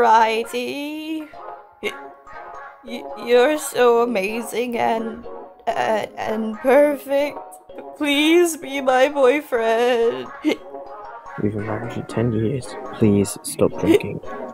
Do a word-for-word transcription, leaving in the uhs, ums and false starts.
Righty. You're so amazing and uh, and perfect. Please be my boyfriend. We've been married for ten years. Please stop drinking.